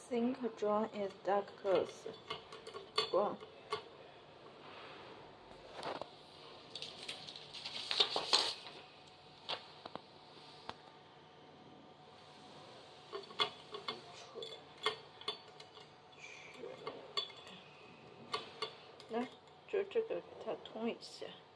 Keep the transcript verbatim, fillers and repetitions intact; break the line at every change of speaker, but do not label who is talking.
think John is dark clothes. Brown.来，就这个给它通一下。